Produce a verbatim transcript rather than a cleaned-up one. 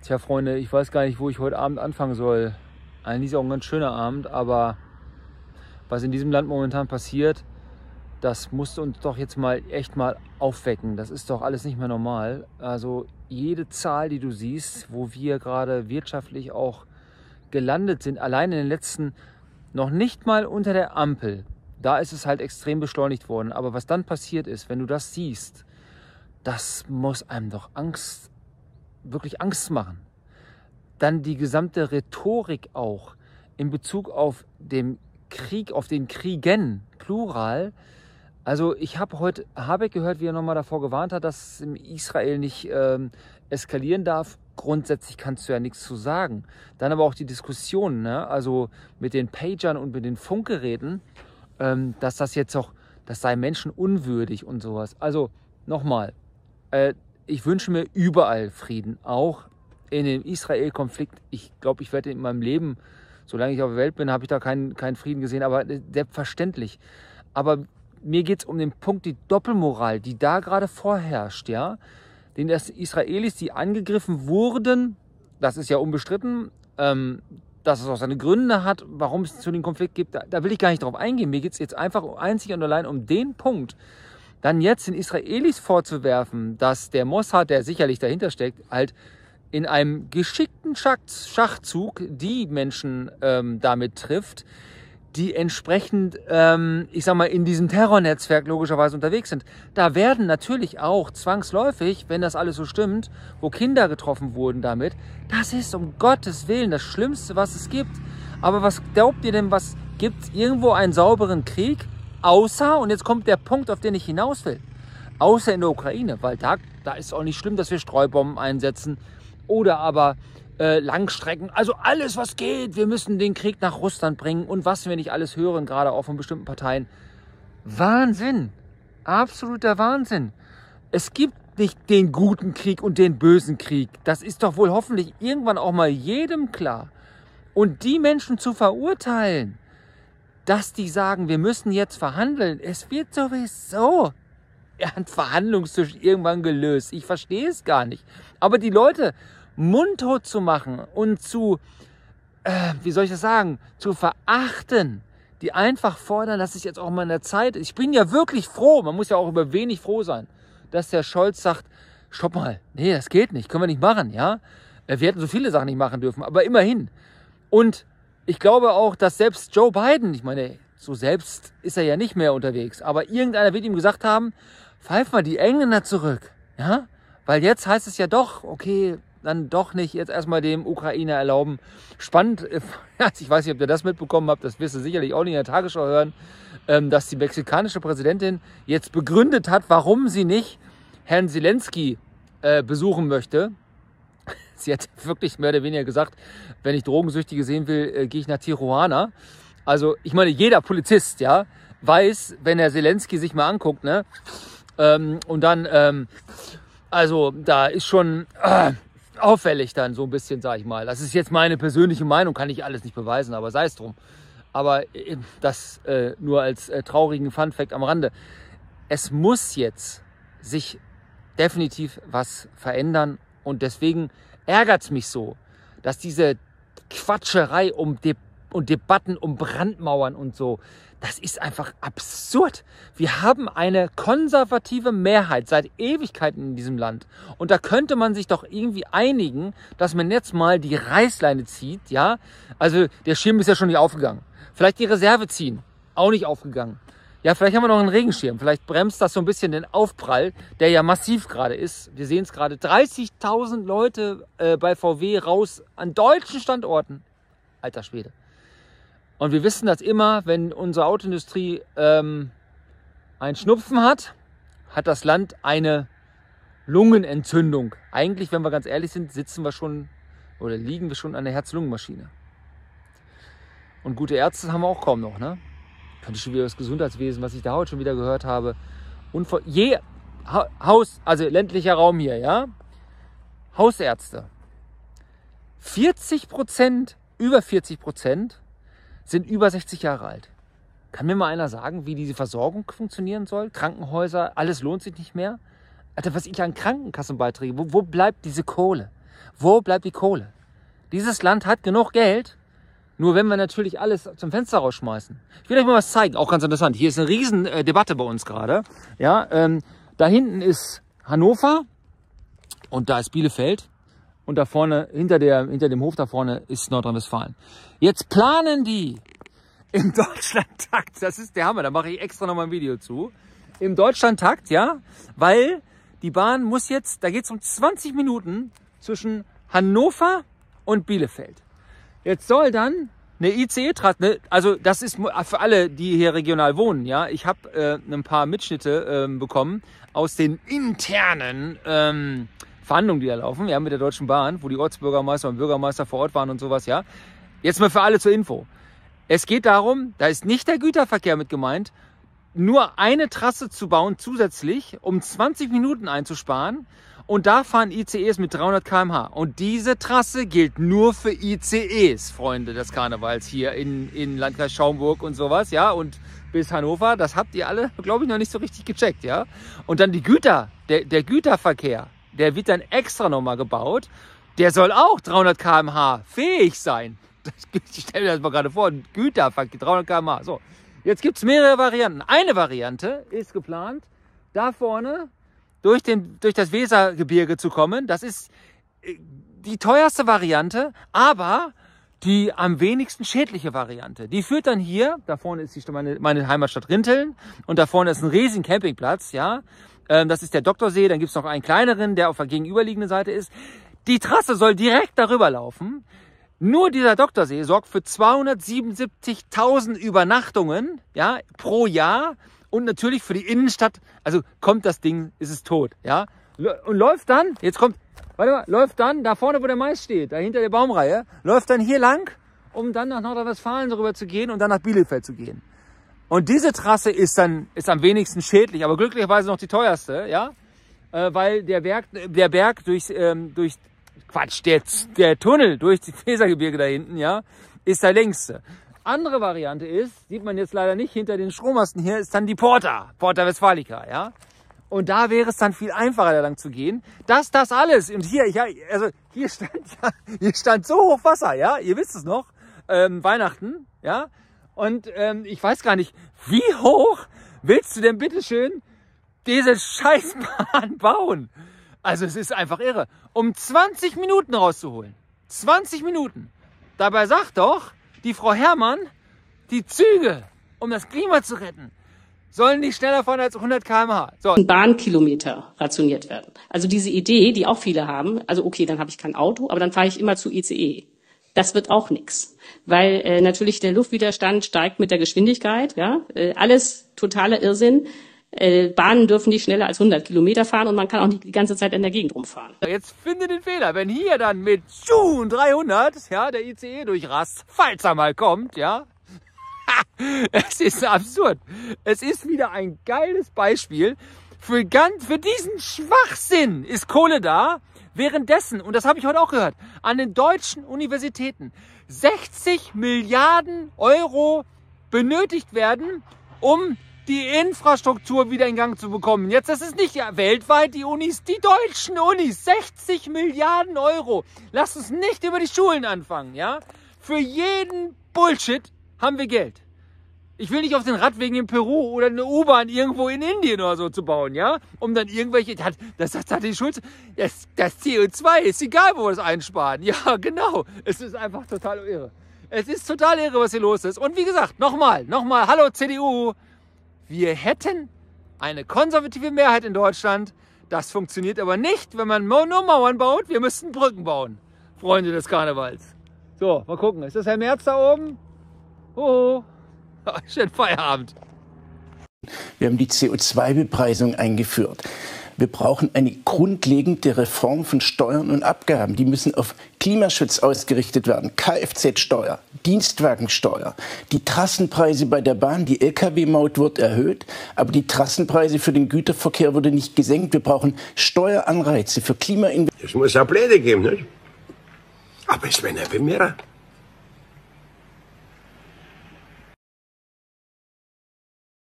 Tja, Freunde, ich weiß gar nicht, wo ich heute Abend anfangen soll. Eigentlich ist es auch ein ganz schöner Abend, aber was in diesem Land momentan passiert, das musste uns doch jetzt mal echt mal aufwecken. Das ist doch alles nicht mehr normal. Also jede Zahl, die du siehst, wo wir gerade wirtschaftlich auch gelandet sind, allein in den letzten, noch nicht mal unter der Ampel, da ist es halt extrem beschleunigt worden. Aber was dann passiert ist, wenn du das siehst, das muss einem doch Angst, wirklich Angst machen. Dann die gesamte Rhetorik auch in Bezug auf den Krieg, auf den Kriegen, Plural. Also ich habe heute Habeck gehört, wie er nochmal davor gewarnt hat, dass es in Israel nicht ähm, eskalieren darf. Grundsätzlich kannst du ja nichts zu sagen. Dann aber auch die Diskussion, ne? Also mit den Pagern und mit den Funkgeräten, ähm, dass das jetzt auch, das sei menschenunwürdig und sowas. Also nochmal, äh, ich wünsche mir überall Frieden, auch in dem Israel-Konflikt. Ich glaube, ich werde in meinem Leben, solange ich auf der Welt bin, habe ich da keinen, keinen Frieden gesehen, aber selbstverständlich. Aber mir geht es um den Punkt, die Doppelmoral, die da gerade vorherrscht, ja. Den Israelis, die angegriffen wurden, das ist ja unbestritten, ähm, dass es auch seine Gründe hat, warum es zu dem Konflikt gibt, da, da will ich gar nicht drauf eingehen. Mir geht es jetzt einfach einzig und allein um den Punkt, dann jetzt den Israelis vorzuwerfen, dass der Mossad, der sicherlich dahinter steckt, halt in einem geschickten Schachzug die Menschen ähm, damit trifft, die entsprechend, ähm, ich sag mal, in diesem Terrornetzwerk logischerweise unterwegs sind. Da werden natürlich auch zwangsläufig, wenn das alles so stimmt, wo Kinder getroffen wurden damit, das ist um Gottes Willen das Schlimmste, was es gibt. Aber was glaubt ihr denn, was gibt es irgendwo einen sauberen Krieg? Außer, und jetzt kommt der Punkt, auf den ich hinaus will, außer in der Ukraine, weil da, da ist auch nicht schlimm, dass wir Streubomben einsetzen oder aber äh, Langstrecken, also alles, was geht, wir müssen den Krieg nach Russland bringen und was wir nicht alles hören, gerade auch von bestimmten Parteien. Wahnsinn, absoluter Wahnsinn. Es gibt nicht den guten Krieg und den bösen Krieg. Das ist doch wohl hoffentlich irgendwann auch mal jedem klar. Und die Menschen zu verurteilen, dass die sagen, wir müssen jetzt verhandeln. Es wird sowieso ein Verhandlungstisch irgendwann gelöst. Ich verstehe es gar nicht. Aber die Leute mundtot zu machen und zu, äh, wie soll ich das sagen, zu verachten, die einfach fordern, dass es jetzt auch mal in der Zeit ist. Ich bin ja wirklich froh, man muss ja auch über wenig froh sein, dass der Scholz sagt, stopp mal, nee, das geht nicht, können wir nicht machen, ja. Wir hätten so viele Sachen nicht machen dürfen, aber immerhin. Und ich glaube auch, dass selbst Joe Biden, ich meine, so selbst ist er ja nicht mehr unterwegs, aber irgendeiner wird ihm gesagt haben, pfeif mal die Engländer zurück, ja, weil jetzt heißt es ja doch, okay, dann doch nicht jetzt erstmal dem Ukrainer erlauben. Spannend, ich weiß nicht, ob ihr das mitbekommen habt, das wirst du sicherlich auch nicht in der Tagesschau hören, dass die mexikanische Präsidentin jetzt begründet hat, warum sie nicht Herrn Zelensky besuchen möchte. Sie hat wirklich mehr oder weniger gesagt, wenn ich Drogensüchtige sehen will, äh, gehe ich nach Tijuana. Also ich meine, jeder Polizist, ja, weiß, wenn er Zelensky sich mal anguckt, ne, ähm, und dann, ähm, also da ist schon äh, auffällig dann so ein bisschen, sag ich mal. Das ist jetzt meine persönliche Meinung, kann ich alles nicht beweisen, aber sei es drum. Aber äh, das äh, nur als äh, traurigen Funfact am Rande. Es muss jetzt sich definitiv was verändern und deswegen ärgert es mich so, dass diese Quatscherei um De- und Debatten um Brandmauern und so, das ist einfach absurd. Wir haben eine konservative Mehrheit seit Ewigkeiten in diesem Land. Und da könnte man sich doch irgendwie einigen, dass man jetzt mal die Reißleine zieht, ja. Also der Schirm ist ja schon nicht aufgegangen. Vielleicht die Reserve ziehen, auch nicht aufgegangen. Ja, vielleicht haben wir noch einen Regenschirm. Vielleicht bremst das so ein bisschen den Aufprall, der ja massiv gerade ist. Wir sehen es gerade. dreißigtausend Leute äh, bei V W raus an deutschen Standorten. Alter Schwede. Und wir wissen das immer, wenn unsere Autoindustrie ähm, einen Schnupfen hat, hat das Land eine Lungenentzündung. Eigentlich, wenn wir ganz ehrlich sind, sitzen wir schon oder liegen wir schon an der Herz-Lungen-Maschine. Und gute Ärzte haben wir auch kaum noch, ne? Könnte schon wieder das Gesundheitswesen, was ich da heute schon wieder gehört habe. Und vor je ha Haus, also ländlicher Raum hier, ja. Hausärzte. vierzig Prozent, über vierzig Prozent sind über sechzig Jahre alt. Kann mir mal einer sagen, wie diese Versorgung funktionieren soll? Krankenhäuser, alles lohnt sich nicht mehr. Alter, was ich an Krankenkassenbeiträge, wo, wo bleibt diese Kohle? Wo bleibt die Kohle? Dieses Land hat genug Geld, nur wenn wir natürlich alles zum Fenster rausschmeißen. Ich will euch mal was zeigen, auch ganz interessant. Hier ist eine riesen äh, Debatte bei uns gerade. Ja, ähm, da hinten ist Hannover und da ist Bielefeld. Und da vorne, hinter, der, hinter dem Hof da vorne ist Nordrhein-Westfalen. Jetzt planen die im Deutschlandtakt, das ist der Hammer, da mache ich extra nochmal ein Video zu. Im Deutschlandtakt, ja, weil die Bahn muss jetzt, da geht es um zwanzig Minuten zwischen Hannover und Bielefeld. Jetzt soll dann eine I C E-Trasse, ne, also das ist für alle, die hier regional wohnen, ja. Ich habe äh, ein paar Mitschnitte äh, bekommen aus den internen ähm, Verhandlungen, die da laufen, ja, mit der Deutschen Bahn, wo die Ortsbürgermeister und Bürgermeister vor Ort waren und sowas, ja. Jetzt mal für alle zur Info. Es geht darum, da ist nicht der Güterverkehr mit gemeint, nur eine Trasse zu bauen zusätzlich, um zwanzig Minuten einzusparen. Und da fahren I C Es mit dreihundert Kilometer pro Stunde. Und diese Trasse gilt nur für I C Es, Freunde des Karnevals, hier in, in Landkreis Schaumburg und sowas, ja. Und bis Hannover, das habt ihr alle, glaube ich, noch nicht so richtig gecheckt, ja. Und dann die Güter, der, der Güterverkehr, der wird dann extra nochmal gebaut. Der soll auch dreihundert Kilometer pro Stunde fähig sein. Ich stelle mir das mal gerade vor, Güterverkehr, dreihundert Kilometer pro Stunde. So, jetzt gibt es mehrere Varianten. Eine Variante ist geplant, da vorne durch, den, durch das Wesergebirge zu kommen. Das ist die teuerste Variante, aber die am wenigsten schädliche Variante. Die führt dann hier, da vorne ist die, meine, meine Heimatstadt Rinteln und da vorne ist ein riesigen Campingplatz, ja. Das ist der Doktorsee, dann gibt es noch einen kleineren, der auf der gegenüberliegenden Seite ist. Die Trasse soll direkt darüber laufen. Nur dieser Doktorsee sorgt für zweihundertsiebenundsiebzigtausend Übernachtungen, ja, pro Jahr und natürlich für die Innenstadt. Also kommt das Ding, ist es tot, ja. Und läuft dann, jetzt kommt, warte mal, läuft dann da vorne, wo der Mais steht, da hinter der Baumreihe, läuft dann hier lang, um dann nach Nordrhein-Westfalen rüber zu gehen und dann nach Bielefeld zu gehen. Und diese Trasse ist dann ist am wenigsten schädlich, aber glücklicherweise noch die teuerste, ja, äh, weil der Berg, der Berg durch, ähm, durch Quatsch, der, der Tunnel durch die Wesergebirge da hinten, ja, ist der längste. Andere Variante ist, sieht man jetzt leider nicht hinter den Strommasten hier, ist dann die Porta, Porta Westfalica, ja. Und da wäre es dann viel einfacher, da lang zu gehen. Das, das alles. Und hier, ich, also hier stand ja, hier stand so hoch Wasser, ja, ihr wisst es noch, ähm, Weihnachten, ja. Und ähm, ich weiß gar nicht, wie hoch willst du denn bitteschön diese Scheißbahn bauen? Also es ist einfach irre. Um zwanzig Minuten rauszuholen. zwanzig Minuten. Dabei sagt doch die Frau Herrmann, die Züge, um das Klima zu retten, sollen nicht schneller fahren als hundert Kilometer pro Stunde. So. Bahnkilometer rationiert werden. Also diese Idee, die auch viele haben, also okay, dann habe ich kein Auto, aber dann fahre ich immer zu I C E. Das wird auch nichts, weil äh, natürlich der Luftwiderstand steigt mit der Geschwindigkeit. Ja, äh, alles totaler Irrsinn. Äh, Bahnen dürfen nicht schneller als hundert Kilometer fahren und man kann auch nicht die ganze Zeit in der Gegend rumfahren. Jetzt finde den Fehler, wenn hier dann mit dreihundert, ja, der I C E durchrast, falls er mal kommt, ja. Es ist absurd. Es ist wieder ein geiles Beispiel für ganz, für diesen Schwachsinn ist Kohle da. Währenddessen, und das habe ich heute auch gehört, an den deutschen Universitäten sechzig Milliarden Euro benötigt werden, um die Infrastruktur wieder in Gang zu bekommen. Jetzt, das ist nicht ja, weltweit die Unis, die deutschen Unis, sechzig Milliarden Euro. Lasst uns nicht über die Schulen anfangen, ja? Für jeden Bullshit haben wir Geld. Ich will nicht auf den Radwegen in Peru oder eine U-Bahn irgendwo in Indien oder so zu bauen, ja? Um dann irgendwelche, das, das hat die Schulze, das, das C O zwei ist egal, wo wir das einsparen. Ja, genau. Es ist einfach total irre. Es ist total irre, was hier los ist. Und wie gesagt, nochmal, nochmal, hallo C D U. Wir hätten eine konservative Mehrheit in Deutschland. Das funktioniert aber nicht, wenn man nur Mauern baut. Wir müssten Brücken bauen, Freunde des Karnevals. So, mal gucken. Ist das Herr Merz da oben? Hoho. Schönen Feierabend. Wir haben die C O zwei Bepreisung eingeführt. Wir brauchen eine grundlegende Reform von Steuern und Abgaben. Die müssen auf Klimaschutz ausgerichtet werden. Kfz-Steuer, Dienstwagensteuer. Die Trassenpreise bei der Bahn, die L K W-Maut wird erhöht, aber die Trassenpreise für den Güterverkehr wurde nicht gesenkt. Wir brauchen Steueranreize für Klimainvestitionen. Es muss auch Pläne geben, nicht? Aber es werden ja mehr.